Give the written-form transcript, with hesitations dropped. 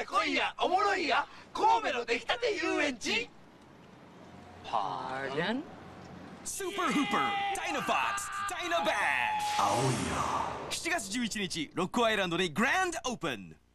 や来いやおもろいや神戸の出来たて遊園地。 Pardon? Super Hooper Dinobots Dinoband 青いや 7月11日ロックアイランドでグランドオープン。